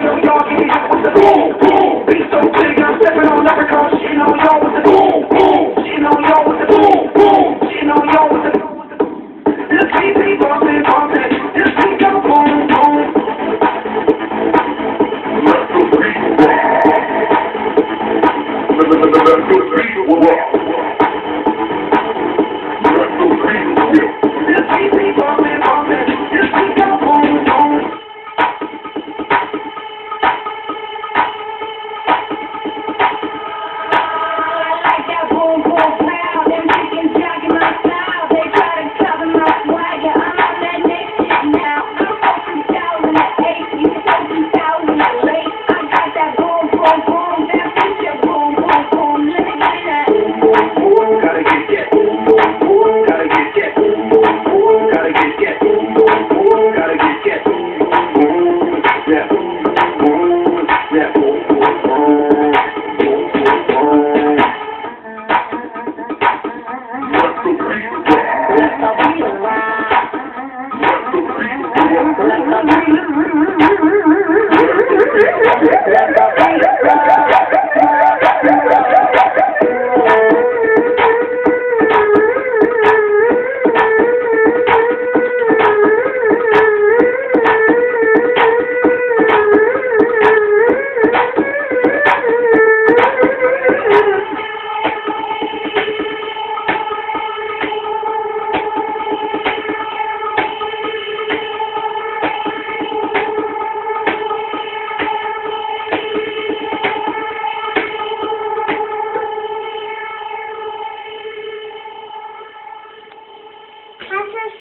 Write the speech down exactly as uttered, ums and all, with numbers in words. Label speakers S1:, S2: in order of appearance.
S1: New York, and you hit with the boom, boom. Beat so big, I'm stepping on leprechauns. She know yo with the boom, boom. She know yo with the boom, boom. She know yo with the boom. This beat be bumpin', bumpin'. This beat go boom, boom. Let the beat rock. Let the beat rock. Let the beat rock. This beat be bumpin', bumpin'. This beat go boom, boom. Let the beat rock.